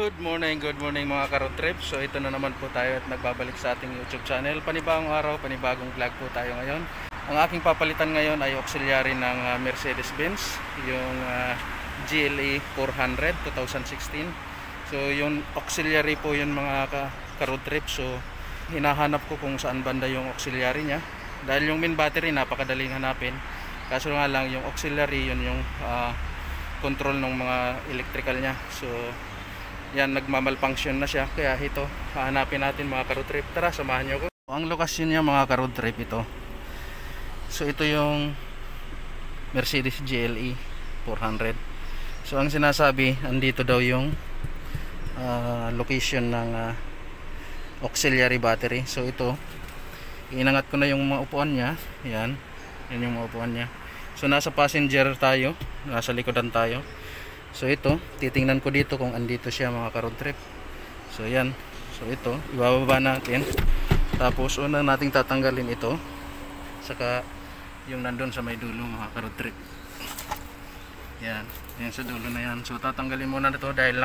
Good morning mga ka-road trip. So ito na naman po tayo at nagbabalik sa ating YouTube channel. Panibagong araw, panibagong vlog po tayo ngayon. Ang aking papalitan ngayon ay auxiliary ng Mercedes-Benz, yung GLE 400 2016. So yung auxiliary po yun mga ka-road trip. So hinahanap ko kung saan banda yung auxiliary niya. Dahil yung main battery napakadaling hanapin. Kaso nga lang yung auxiliary yun yung control ng mga electrical niya. So yan, nagmamalfunction na siya, kaya ito hahanapin natin mga ka-road trip. Tara, samahan nyo ko. Ang lokasyon niya mga ka-road trip ito. So ito yung Mercedes GLE 400. So ang sinasabi, andito daw yung location ng auxiliary battery. So ito, inangat ko na yung mga upuan niya. Yan yung mga upuan niya. So nasa passenger tayo, nasa likodan tayo. So ito, titingnan ko dito kung andito siya mga ka-road trip. So yan. So ito, ibababa natin. Tapos una nating tatanggalin ito. Saka yung nandun sa may dulo mga ka-road trip. Yan. Yan sa dulo na yan. So tatanggalin muna ito dahil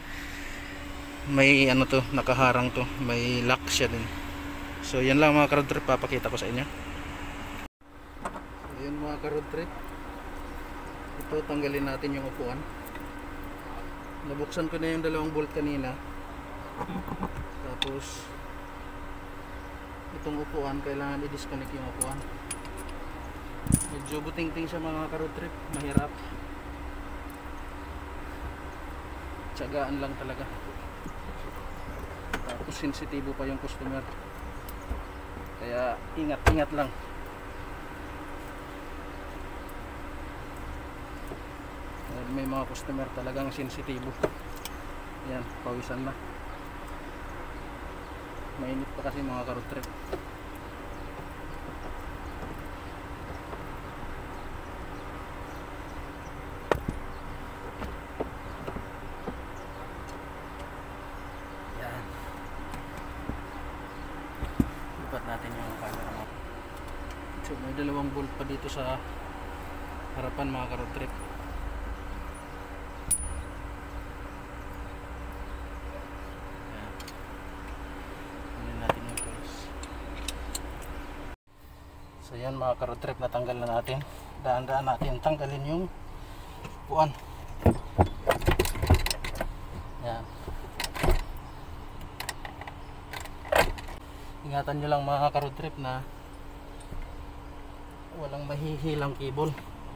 may ano to, nakaharang to. May lock siya din. So yan lang mga ka-road trip, papakita ko sa inyo. So yun mga ka-road trip. Ito, tanggalin natin yung upuan. Nabuksan ko na yung dalawang bolt kanina. Tapos itong upuan, kailangan i-disconnect yung upuan. Medyo buting-ting siya mga ka-road trip, mahirap. Tiyagaan lang talaga. Tapos sensitibo pa yung customer. Kaya ingat-ingat lang. May mga customer talagang sensitibo. Yan, pawisan na. Mainit pa kasi mga ka-road trip. Yan. Lipat natin yung camera mo. So may dalawang bolt pa dito sa harapan mga ka-road trip. So yan mga ka-road trip, natanggal na natin. Daan-daan natin tanggalin yung upuan. Yan. Ingatan nyo lang mga ka-road trip na walang mahihilang cable.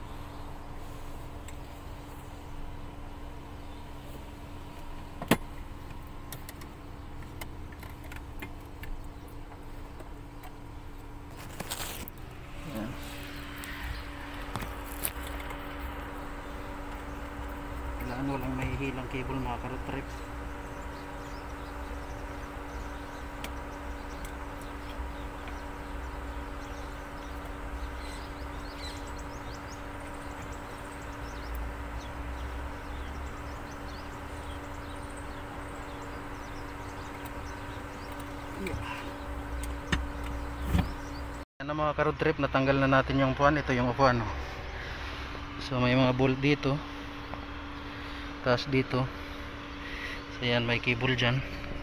Kailangan walang mahihilang cable mga ka-road trip. Yan na mga ka-road trip, natanggal na natin yung upuan. Ito yung upuan. So may mga bolt dito. Tapos dito. So yan, may cable dyan.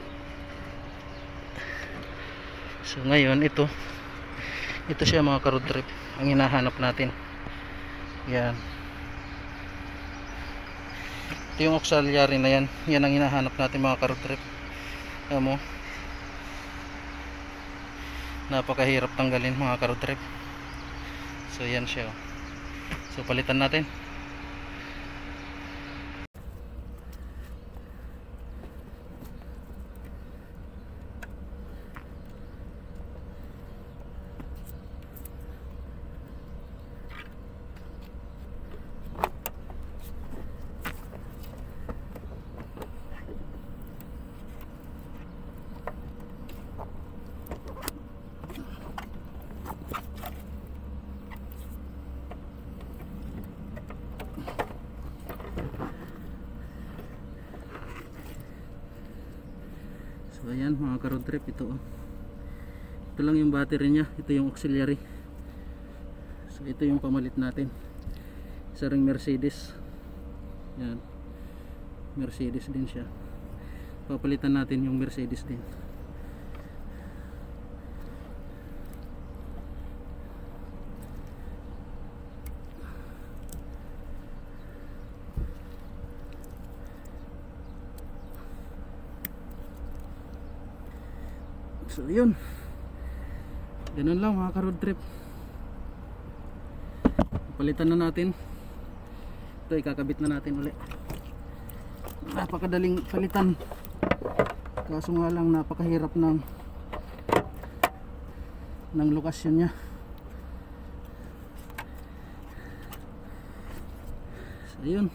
So ngayon ito siya mga ka-road trip, ang hinahanap natin. Yan. Ito yung auxiliary na yan. Yan ang hinahanap natin mga ka-road trip. Alam mo, napakahirap tanggalin mga ka-road trip. So yan siya. So palitan natin. So ayan mga ka-road trip, ito lang yung battery nya, ito yung auxiliary. So ito yung pamalit natin. Isa ring Mercedes. Yan. Mercedes din siya. papalitan natin yung Mercedes din. So yun, ganun lang mga ka-road trip. Palitan na natin ito, ikakabit na natin ulit. Napakadaling palitan, kaso nga lang napakahirap ng lokasyon nya. So yun.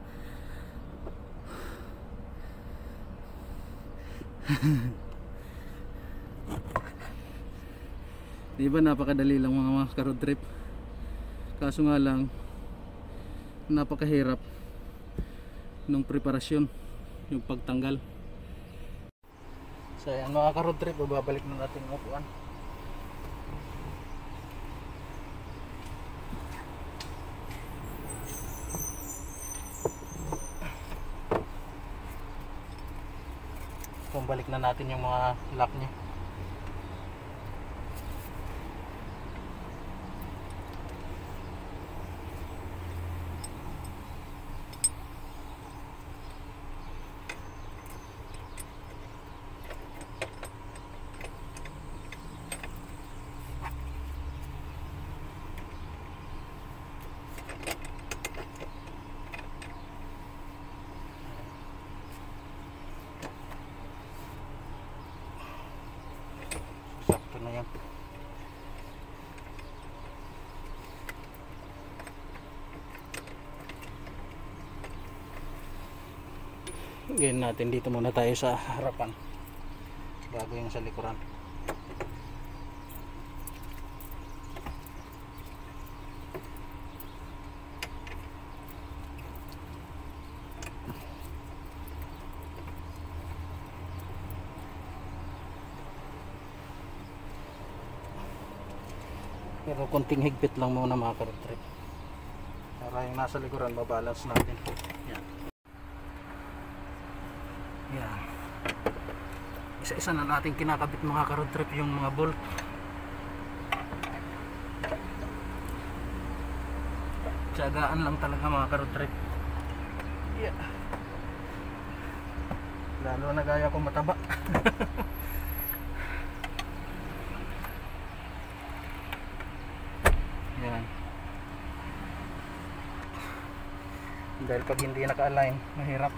Diba napakadali lang mga ka-road trip, kaso nga lang napakahirap ng preparasyon, yung pagtanggal. So ayan mga ka-road trip, babalik na natin ang upuan. Balik na natin yung mga lock nya. Sakto na yan. Ganyan natin, dito muna tayo sa harapan bago yung sa likuran. Pero konting higpit lang muna mga ka-road trip, para yung nasa likuran mabalance natin. Yan. Yan. Isa-isa na natin kinakabit mga ka-road trip yung mga bolt. Tiyagaan lang talaga mga ka-road trip. Yeah. Lalo na gaya ko mataba. Yan. Dahil pag hindi naka-align, mahirap.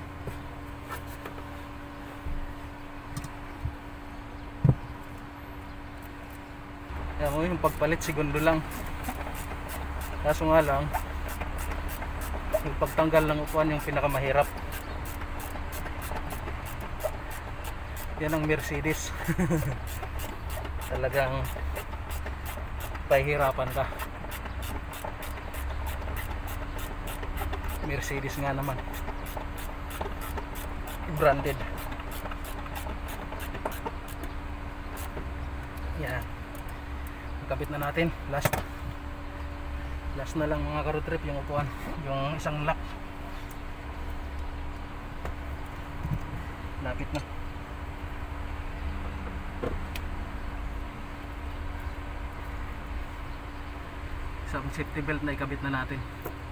Kaya mo yung pagpalit segundo lang. Kaso nga lang, yung pagtanggal ng upuan yung pinakamahirap. Yan ang Mercedes. Talagang pahihirapan ka. Mercedes nga naman, branded. Yan, kabit na natin. Last na lang mga ka-road trip yung upuan, yung isang lock. Lapit na. Isang safety belt na ikabit na natin.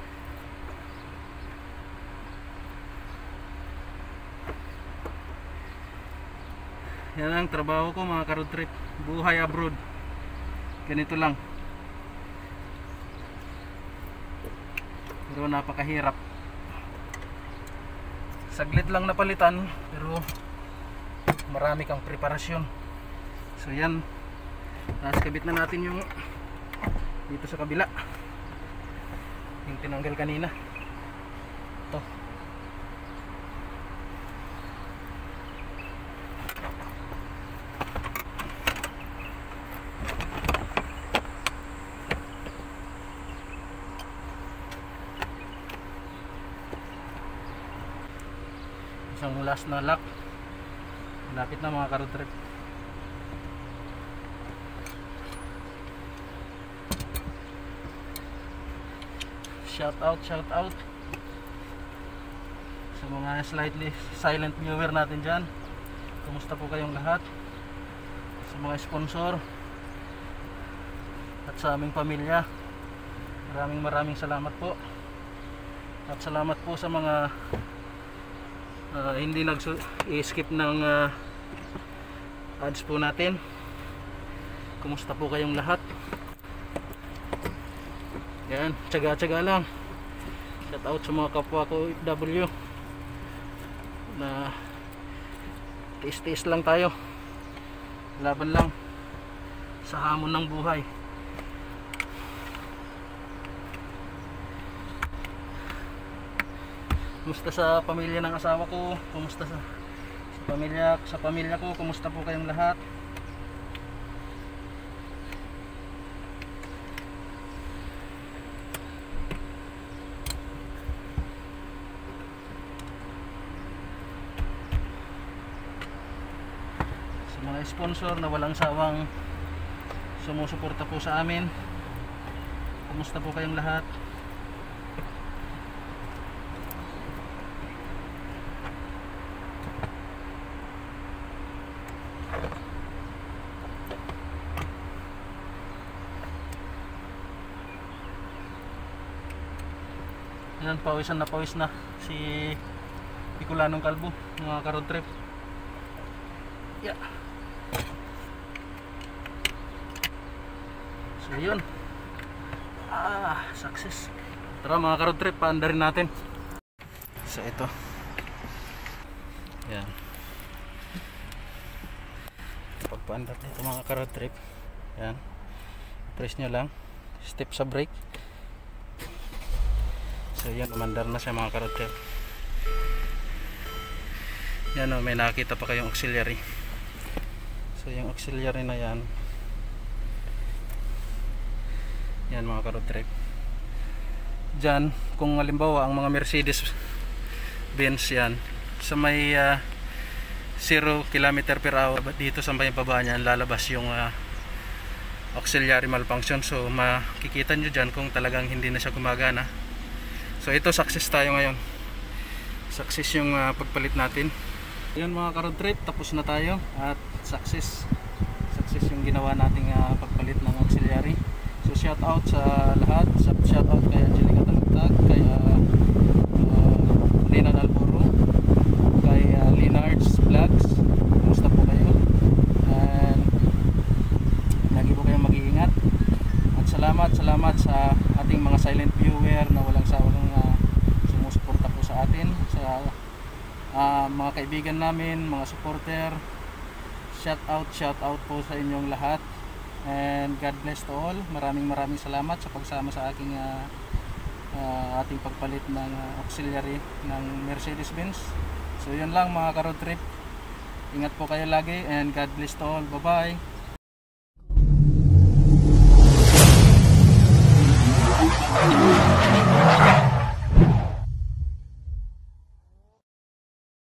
Yan ang trabaho ko mga ka-road trip, buhay abroad. Ganito lang, pero napakahirap. Saglit lang napalitan, pero marami kang preparasyon. So yan, tapos kabit na natin yung dito sa kabila, yung tinanggal kanina. Ito. Isang last na lock, lapit na mga ka-road trip. Shout out sa mga slightly silent viewer natin dyan. Kumusta po kayong lahat? Sa mga sponsor at sa aming pamilya, maraming salamat po. At salamat po sa mga hindi nag-skip ng ads po natin. Kumusta po kayong lahat? Yan, tsaga-tsaga lang. Shout out sa mga kapwa ko OFW na tiis-tiis lang tayo, laban lang sa hamon ng buhay. Kumusta sa pamilya ng asawa ko? Kumusta sa pamilya ko? Kumusta po kayong lahat? Sa mga sponsor na walang sawang sumusuporta po sa amin, kumusta po kayong lahat? Yan, pawisan na pawis na si Bicolanong Kalbo, mga ka-road trip. Yeah. So yun, success. Tara mga ka-road trip, paanda rin natin. So ito, yan, pagpaanda ito mga ka-road trip. Yan, press nyo lang, step sa brake. So yan, umandar na siya mga ka-road trip. Yan o, may nakita pa kayong auxiliary. So yung auxiliary na yan, yan mga ka-road trip. Diyan, kung halimbawa ang mga Mercedes Benz yan, sa may 0 km/h, dito sa may baba niyan lalabas yung auxiliary malfunction. So makikita nyo dyan kung talagang hindi na siya gumagana. So ito, success tayo ngayon. Success yung pagpalit natin. Ayun mga ka-road trip, tapos na tayo at success yung ginawa nating pagpalit ng auxiliary. So shout out sa lahat, shout out kay Angelica Talagtag, kay Renan Alboro, kay Leonard's Vlogs. Kumusta po kayo? And lagi po kayong mag-iingat. At salamat sa ating mga silent viewer na walang sawang sumusuporta po sa atin, sa mga kaibigan namin, mga supporter. Shout out po sa inyong lahat, and God bless to all. Maraming salamat sa pagsama sa aking ating pagpalit ng auxiliary ng Mercedes-Benz. So yun lang mga ka-road trip, ingat po kayo lagi, and God bless to all. Bye bye.